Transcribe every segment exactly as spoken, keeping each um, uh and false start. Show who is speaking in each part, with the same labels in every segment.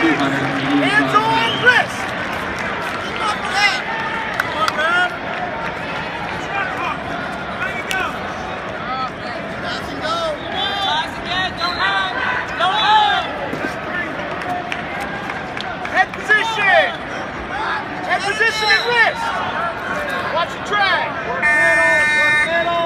Speaker 1: Hands on wrist. Head position. Head position and wrist. Watch the track. Work middle. Work middle.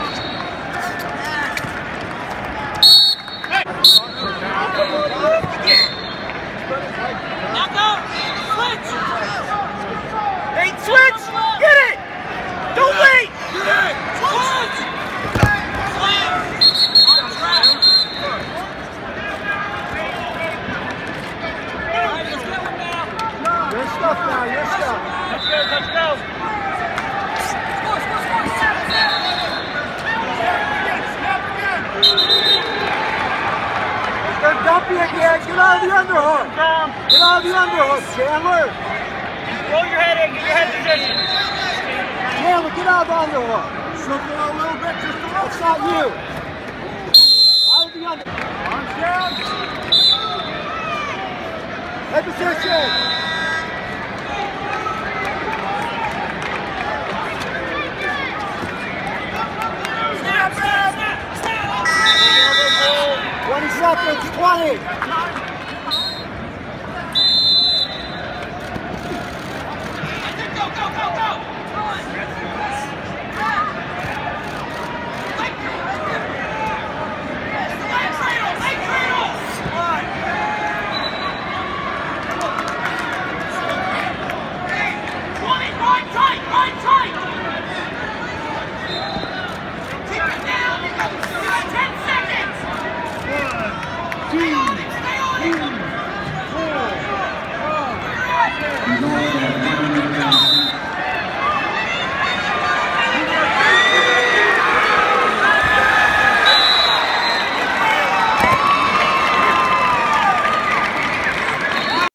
Speaker 2: Now go! Switch!
Speaker 1: Hey, switch! Get it! Don't wait!
Speaker 2: Get it! Switch! On track! Alright, let's get one now!
Speaker 1: Your stuff now, your stuff.
Speaker 2: Let's go, let's go! Score, score, score!
Speaker 1: They're dumpy again. Get out of the underhook. Get out of the underhook, Chandler.
Speaker 2: Roll your head in, get your head position.
Speaker 1: Chandler, get out of the underhook. Circle a little bit, just a little. It's not you. Out of the underhook. Arms down. Head position.
Speaker 2: Snap, snap, snap, snap!
Speaker 1: twenty seconds, twenty.